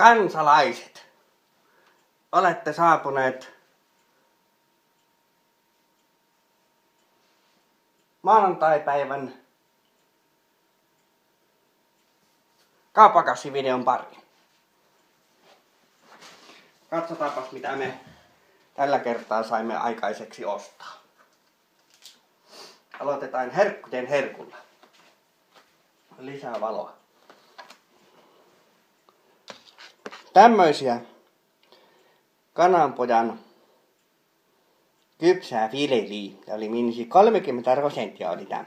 kansalaiset, olette saapuneet maanantaipäivän kauppakassivideon pariin. Katsotaanpas mitä me tällä kertaa saimme aikaiseksi ostaa. Aloitetaan herkkujen herkulla. Lisää valoa. Tämmöisiä kananpojan kypsää fileliä. Oli minisi 30% oli tämä.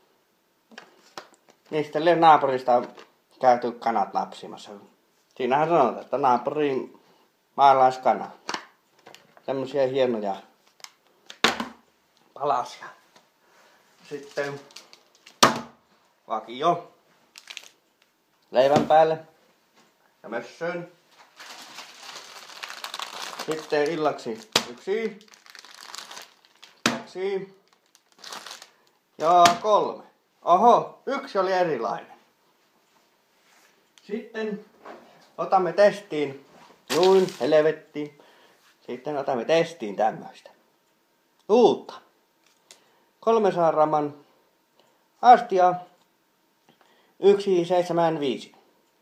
Niistä naapurista on käyty kanat napsimassa. Siinähän sanotaan, että naapurin maalaiskana. Tämmöisiä hienoja palasia. Sitten vakio leivän päälle ja mössöön. Sitten illaksi 1, 2 ja 3. Oho, 1 oli erilainen. Sitten otamme testiin, noin helvetti. Sitten otamme testiin tämmöistä. Uutta. 300 gramman astia 1,75.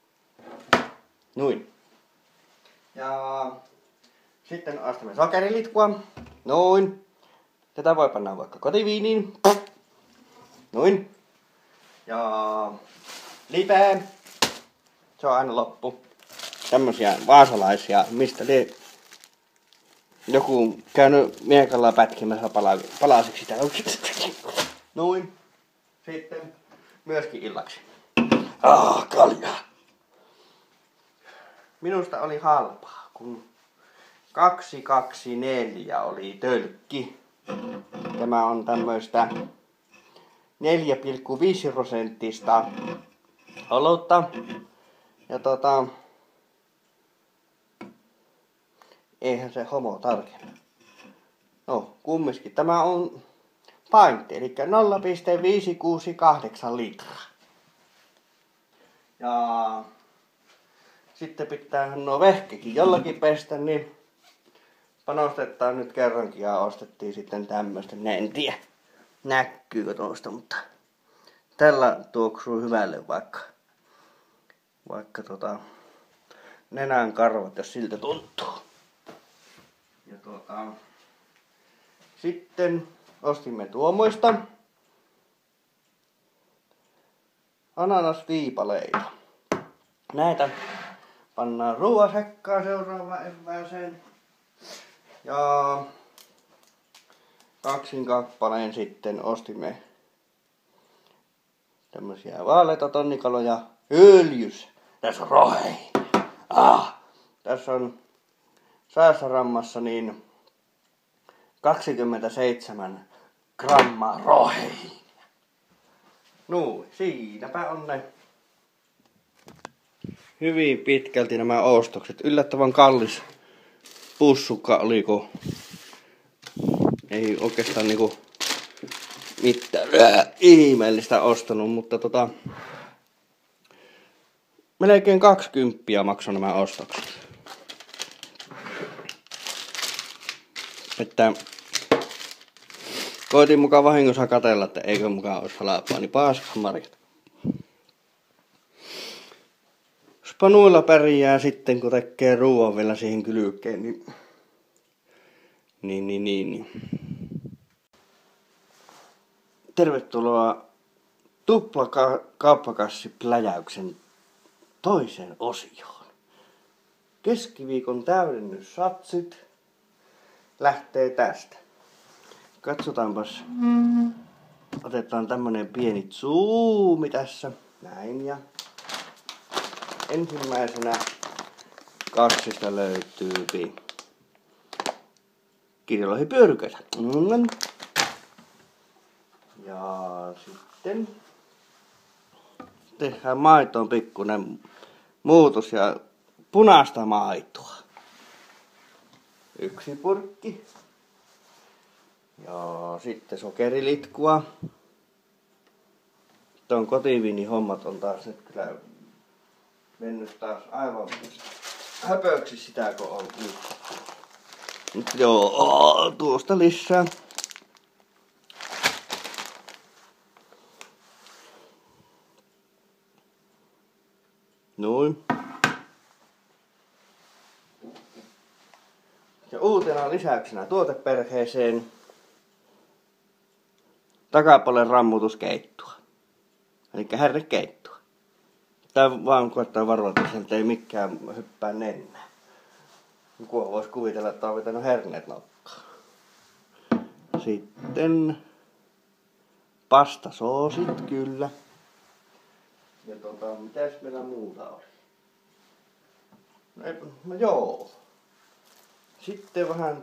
Noin. Ja sitten astamme sokerilitkua. Noin. Tätä voi panna vaikka kotiviiniin. Noin. Ja lipeä. Se on aina loppu. Tämmösiä vaasalaisia, mistä joku käynyt miekalla pätkimässä palasiksi sitä. Noin. Sitten myöskin illaksi. Kaljaa. Minusta oli halpaa, kun 224 oli tölkki. Tämä on tämmöistä 4,5% olutta. Ja eihän se homo tarkemmin. No, kumminkin. Tämä on pint, eli 0,568 litraa. Ja sitten pitää nuo vehkekin jollakin pestä, niin panostetaan nyt kerrankin ja ostettiin sitten tämmöistä. En tiedä, näkyykö tuosta, mutta tällä tuoksuu hyvälle vaikka nenän karvat, jos siltä tuntuu. Ja sitten ostimme tuomoista ananasviipaleita. Näitä pannaan ruoasekkaan seuraavaan evääseen. Ja 2 kappaleen sitten ostimme tämmösiä vaaleita tonnikaloja öljys. Tässä on rohei. Tässä on 100 grammassa niin 27 grammaa rohei. No, siinäpä on ne hyvin pitkälti nämä ostokset. Yllättävän kallis pussukka oliko. Ei oikeastaan niinku mitään ihmeellistä ostanut, mutta melkein 20 maksoi nämä ostokset. Että koitin mukaan vahingossa katsella, että eikö mukaan olisi halpaa, niin paskan marjat. Jospa nuilla pärjää sitten, kun tekee ruoan vielä siihen kylkeen, niin. Tervetuloa tuplakauppakassipläjäyksen toiseen osioon. Keskiviikon täydennyssatsit lähtee tästä. Katsotaanpas. Otetaan tämmönen pieni zoomi tässä. Näin ja ensimmäisenä kassista löytyy kirjolohipyöryköitä. Ja sitten tehdään maitoon pikkuinen muutos ja punaista maitoa. 1 purkki. Ja sitten sokerilitkua. Tuon kotiviinihommat on taas nyt kyllä mennyt taas aivan höpöksi sitä kun on nyt joo, tuosta lisää. Noin. Ja uutena lisäyksenä tuoteperheeseen takapuolen rammutuskeittoa. Elikkä hernekeittoa. Tää vaan koettaa varoita, että ei mikään hyppää nennään. Joku vois kuvitella, että on vetänyt herneet nokkaan. Sitten pastasoosit, kyllä. Ja mitäs meillä muuta oli? No joo. Sitten vähän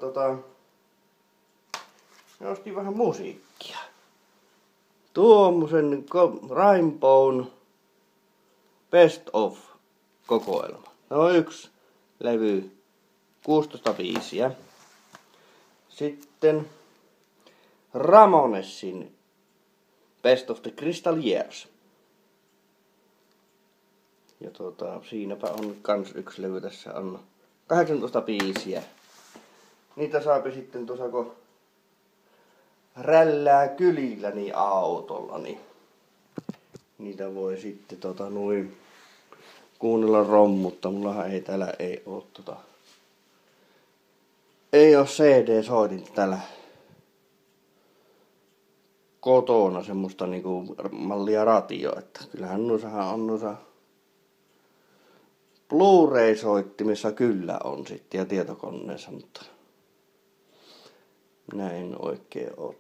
ostin vähän musiikkia. Tuommoisen Rainbown Best of kokoelma. No yksi levy 16 biisiä. Sitten Ramonesin Best of the Crystal Years. Ja siinäpä on kans yksi levy, tässä on 18 biisiä. Niitä saapi sitten tuossa kun rällää kylilläni autollani. Niitä voi sitten kuunnella rommutta. Mullahan ei täällä ei oo CD-soitinta täällä kotona semmoista niinku mallia radio, että kyllähän noissa Blu-ray-soittimissa kyllä on sitten ja tietokoneessa, mutta näin oikein oo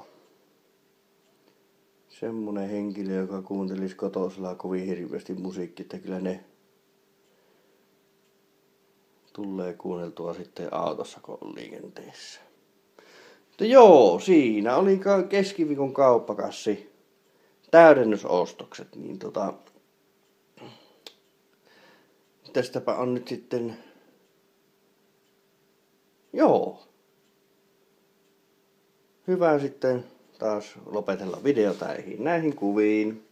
semmonen henkilö, joka kuuntelisi kotosella kovin hirveästi musiikkia, että kyllä ne tulee kuunneltua sitten autossa, kun on liikenteessä. Mutta joo, siinä oli keskiviikon kauppakassi täydennysostokset, niin tästäpä on nyt sitten joo. Hyvä sitten taas lopetella videota näihin kuviin.